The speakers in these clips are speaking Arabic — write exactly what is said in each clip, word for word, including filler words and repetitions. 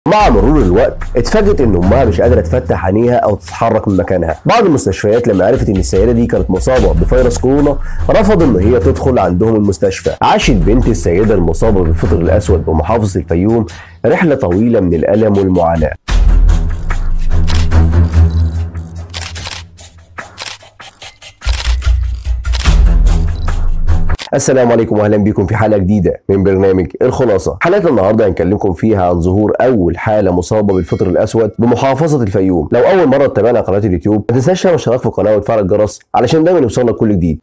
مع مرور الوقت اتفاجئت ان امها مش قادره تفتح عينيها او تتحرك من مكانها. بعض المستشفيات لما عرفت ان السيده دي كانت مصابه بفيروس كورونا رفضوا ان هي تدخل عندهم المستشفى. عاشت بنت السيده المصابه بالفطر الاسود بمحافظه الفيوم رحله طويله من الالم والمعاناه. السلام عليكم واهلا بكم في حلقه جديده من برنامج الخلاصه. حلقه النهارده هنكلمكم فيها عن ظهور اول حاله مصابه بالفطر الاسود بمحافظه الفيوم. لو اول مره تتابعنا على قناه اليوتيوب ما تنساش تعمل اشتراك في القناه وتفعل الجرس علشان دايما يوصلك كل جديد.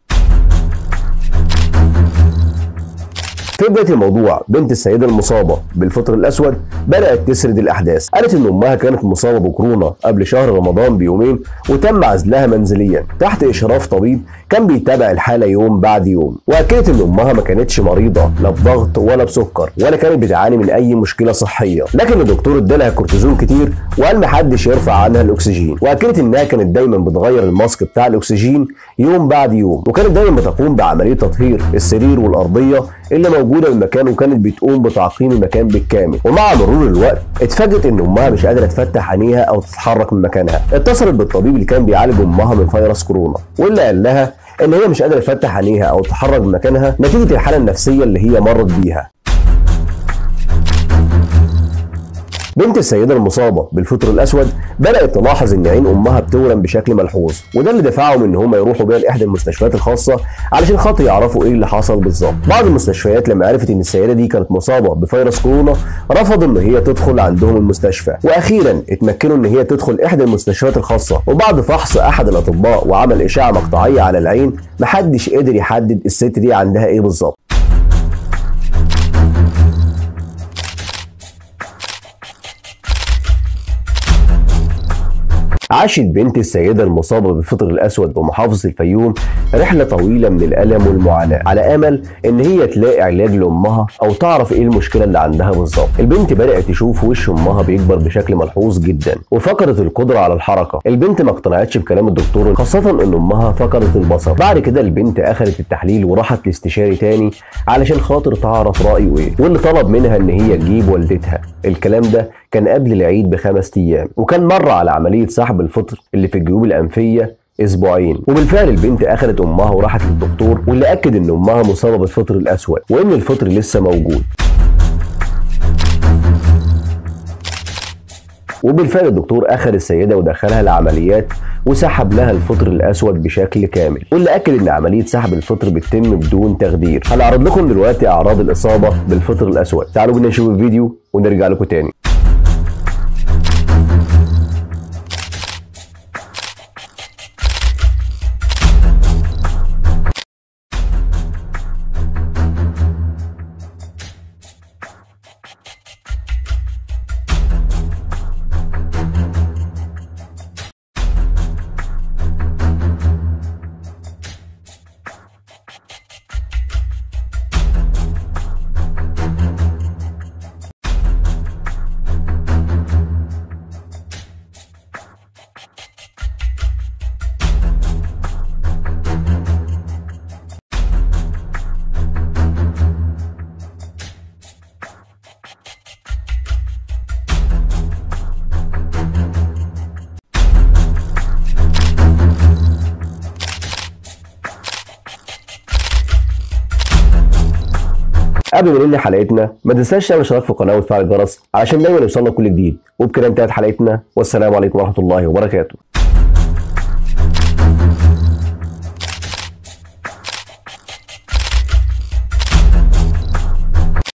في بداية الموضوع بنت السيدة المصابة بالفطر الأسود بدأت تسرد الأحداث. قالت إن أمها كانت مصابة بكورونا قبل شهر رمضان بيومين وتم عزلها منزليا تحت إشراف طبيب كان بيتابع الحالة يوم بعد يوم، وأكدت إن أمها ما كانتش مريضة لا بضغط ولا بسكر ولا كانت بتعاني من أي مشكلة صحية، لكن الدكتور ادالها كورتيزون كتير وقال محدش يرفع عنها الأكسجين، وأكدت إنها كانت دايما بتغير الماسك بتاع الأكسجين يوم بعد يوم، وكانت دايما بتقوم بعملية تطهير السرير والأرضية اللي موجوده بالمكان وكانت بتقوم بتعقيم المكان بالكامل. ومع مرور الوقت اتفاجئت ان امها مش قادره تفتح عينيها او تتحرك من مكانها. اتصلت بالطبيب اللي كان بيعالج امها من فيروس كورونا واللي قال لها ان هي مش قادره تفتح عينيها او تتحرك من مكانها نتيجه الحاله النفسيه اللي هي مرت بيها. بنت السيدة المصابة بالفطر الأسود بدأت تلاحظ إن عين أمها بتورم بشكل ملحوظ، وده اللي دفعهم إن هم يروحوا بيها لإحدى المستشفيات الخاصة علشان خاطر يعرفوا إيه اللي حصل بالظبط. بعض المستشفيات لما عرفت إن السيدة دي كانت مصابة بفيروس كورونا رفضوا إن هي تدخل عندهم المستشفى، وأخيرا اتمكنوا إن هي تدخل إحدى المستشفيات الخاصة، وبعد فحص أحد الأطباء وعمل إشعة مقطعية على العين محدش قدر يحدد الست دي عندها إيه بالظبط. عاشت بنت السيدة المصابة بالفطر الأسود بمحافظة الفيوم رحلة طويلة من الألم والمعاناة على أمل إن هي تلاقي علاج لأمها أو تعرف إيه المشكلة اللي عندها بالظبط. البنت بدأت تشوف وش أمها بيكبر بشكل ملحوظ جدا وفقدت القدرة على الحركة. البنت ما اقتنعتش بكلام الدكتور خاصة إن أمها فقدت البصر. بعد كده البنت أخذت التحليل وراحت لاستشاري تاني علشان خاطر تعرف رأيه إيه، واللي طلب منها إن هي تجيب والدتها. الكلام ده كان قبل العيد بخمس أيام، وكان مر على عملية سحب الفطر اللي في الجيوب الأنفية اسبوعين. وبالفعل البنت اخذت امها وراحت للدكتور واللي اكد ان امها مصابه بالفطر الاسود وان الفطر لسه موجود. وبالفعل الدكتور اخذ السيده ودخلها العمليات وسحب لها الفطر الاسود بشكل كامل، واللي اكد ان عمليه سحب الفطر بتتم بدون تخدير. هنعرض لكم دلوقتي اعراض الاصابه بالفطر الاسود. تعالوا بينا نشوف الفيديو ونرجع لكم تاني. قبل ما ننهي حلقتنا ما تنساش تعمل اشتراك في القناه وتفعل الجرس علشان دايما يوصلنا كل جديد. وبكده انتهت حلقتنا والسلام عليكم ورحمه الله وبركاته.